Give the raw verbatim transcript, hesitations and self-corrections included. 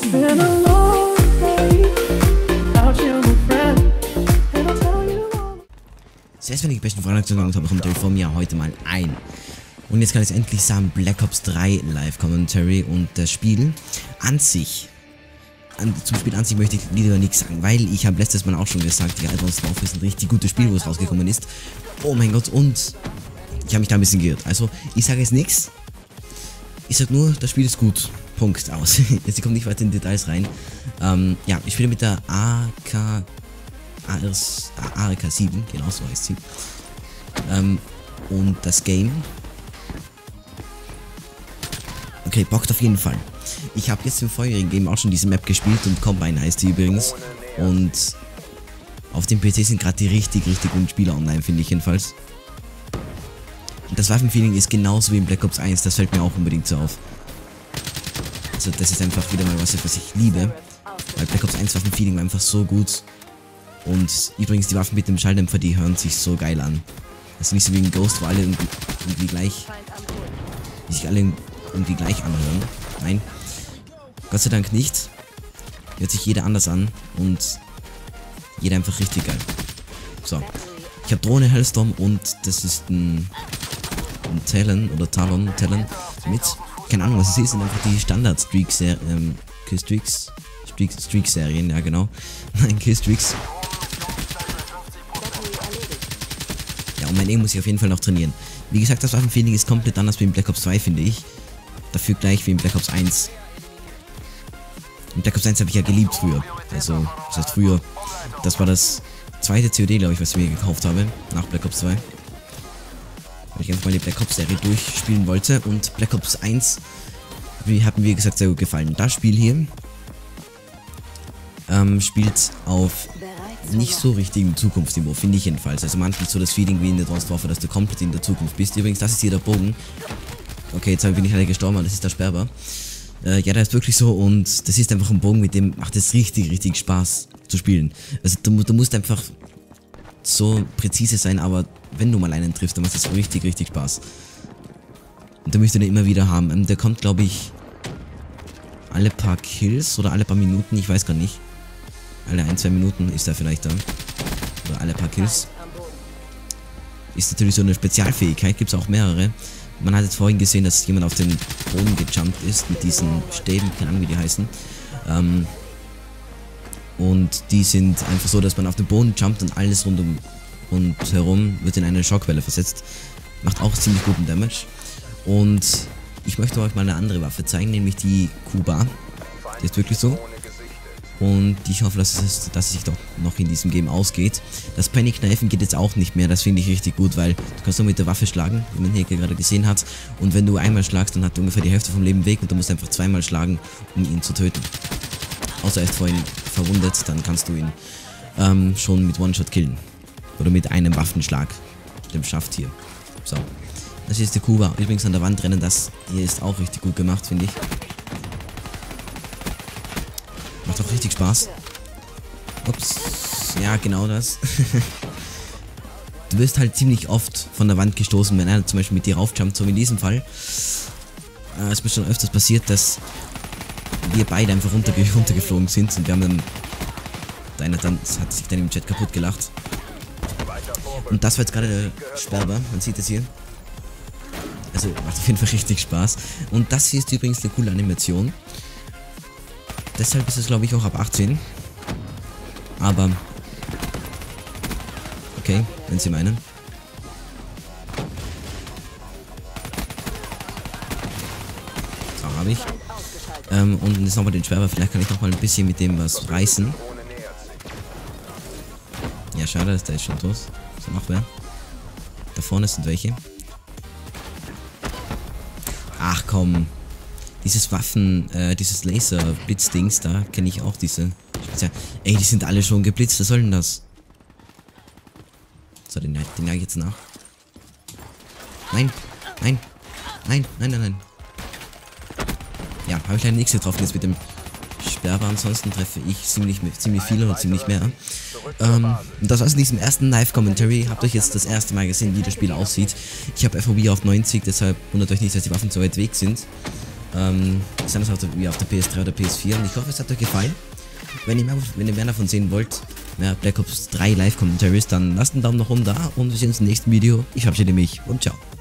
Selbst wenn ich die besten Fragen habe, kommt natürlich von mir heute mal ein. Und jetzt kann ich endlich sagen, Black Ops drei Live Commentary und das Spiel an sich. An, zum Spiel an sich möchte ich lieber nichts sagen, weil ich habe letztes Mal auch schon gesagt, die Advanced Warfare ist ein richtig gutes Spiel, wo es rausgekommen ist. Oh mein Gott, und ich habe mich da ein bisschen geirrt. Also, ich sage jetzt nichts. Ich sage nur, das Spiel ist gut. Punkt, aus. Jetzt kommt nicht weiter in Details rein. Ähm, ja, ich spiele mit der A K A R K sieben, genau so heißt sie. Ähm, und das Game. Okay, bockt auf jeden Fall. Ich habe jetzt im vorherigen Game auch schon diese Map gespielt und Combine heißt die übrigens. Und auf dem P C sind gerade die richtig, richtig guten Spieler online, finde ich jedenfalls. Und das Waffenfeeling ist genauso wie in Black Ops eins, das fällt mir auch unbedingt so auf. Also das ist einfach wieder mal was, was ich liebe. Weil Black Ops eins Waffenfeeling war einfach so gut. Und übrigens die Waffen mit dem Schalldämpfer, die hören sich so geil an. Das ist nicht so wie ein Ghost, wo alle irgendwie, irgendwie gleich, die sich alle irgendwie gleich anhören. Nein, Gott sei Dank nicht. Hört sich jeder anders an und jeder einfach richtig geil. So, ich habe Drohne Hellstorm und das ist ein, ein Talon oder Talon, Talon mit. Keine Ahnung, was es ist, sind einfach die Standard-Streaks, ähm, Killstreaks, Streaks, Streak-Serien, ja genau. Nein, Killstreaks. Ja, und mein Aim muss ich auf jeden Fall noch trainieren. Wie gesagt, das Waffenfeeling ist komplett anders wie in Black Ops zwei, finde ich. Dafür gleich wie in Black Ops eins. In Black Ops eins habe ich ja geliebt früher. Also, das heißt früher. Das war das zweite C O D, glaube ich, was ich mir gekauft habe. Nach Black Ops zwei. Weil ich einfach mal die Black Ops Serie durchspielen wollte. Und Black Ops eins hat mir, wie gesagt, sehr gut gefallen. Das Spiel hier ähm, spielt auf nicht so richtigem Zukunftsniveau, finde ich jedenfalls. Also man hat nicht so das Feeling wie in der Advanced Warfare, dass du komplett in der Zukunft bist. Übrigens, das ist hier der Bogen. Okay, jetzt bin ich leider gestorben, aber das ist der Sperber. Äh, ja, der ist wirklich so und das ist einfach ein Bogen, mit dem macht es richtig, richtig Spaß zu spielen. Also du, du musst einfach so präzise sein, aber wenn du mal einen triffst, dann macht es richtig, richtig Spaß. Und da müsst ihr den immer wieder haben. Ähm, der kommt, glaube ich, alle paar Kills oder alle paar Minuten, ich weiß gar nicht. Alle ein, zwei Minuten ist er vielleicht da. Oder alle paar Kills. Ist natürlich so eine Spezialfähigkeit, gibt es auch mehrere. Man hat jetzt vorhin gesehen, dass jemand auf den Boden gejumpt ist mit diesen Stäben, keine Ahnung wie die heißen. Ähm, und die sind einfach so, dass man auf den Boden jumpt und alles rundum und herum wird in eine Schockwelle versetzt. Macht auch ziemlich guten Damage. Und ich möchte euch mal eine andere Waffe zeigen, nämlich die Kuba. Die ist wirklich so. Und ich hoffe, dass es, dass es sich doch noch in diesem Game ausgeht. Das Panikkneifen geht jetzt auch nicht mehr, das finde ich richtig gut, weil du kannst nur mit der Waffe schlagen, wie man hier gerade gesehen hat. Und wenn du einmal schlagst, dann hat er ungefähr die Hälfte vom Leben weg und du musst einfach zweimal schlagen, um ihn zu töten. Außer er ist vorhin verwundet, dann kannst du ihn ähm, schon mit One-Shot killen. Oder mit einem Waffenschlag, dem Schaft hier. So, das ist die Kuba. Übrigens an der Wand rennen, das hier ist auch richtig gut gemacht, finde ich. Macht auch richtig Spaß. Ups. Ja, genau das. Du wirst halt ziemlich oft von der Wand gestoßen, wenn einer zum Beispiel mit dir raufjumpt, so wie in diesem Fall. Äh, es ist mir schon öfters passiert, dass wir beide einfach runterge runtergeflogen sind und wir haben dann... Einer dann, hat sich dann im Chat kaputt gelacht. Und das war jetzt gerade der Sperber, man sieht es hier. Also macht auf jeden Fall richtig Spaß. Und das hier ist übrigens eine coole Animation. Deshalb ist es, glaube ich, auch ab achtzehn. Aber... Okay, wenn Sie meinen. So, habe ich. Ähm, und jetzt nochmal den Sperber. Vielleicht kann ich noch mal ein bisschen mit dem was reißen. Ja, schade, dass der ist schon tot. So, noch wer? Da vorne sind welche. Ach komm. Dieses Waffen, äh, dieses Laser-Blitzdings, da kenne ich auch diese. Spezial. Ey, die sind alle schon geblitzt, was soll denn das? So, den, den jag ich jetzt nach. Nein, nein, nein, nein, nein, nein. Ja, habe ich leider nichts getroffen jetzt mit dem Sperber, ansonsten treffe ich ziemlich, ziemlich viel oder ziemlich mehr. Ähm, das war's in diesem ersten Live-Commentary. Habt euch jetzt das erste Mal gesehen, wie das Spiel aussieht. Ich habe F O V auf neunzig, deshalb wundert euch nicht, dass die Waffen so weit weg sind. Ähm, ist anders auf der, wie auf der P S drei oder P S vier und ich hoffe, es hat euch gefallen. Wenn ihr mehr, wenn ihr mehr davon sehen wollt, mehr Black Ops drei Live-Commentaries, dann lasst einen Daumen nach oben da und wir sehen uns im nächsten Video. Ich verabschiede mich und ciao.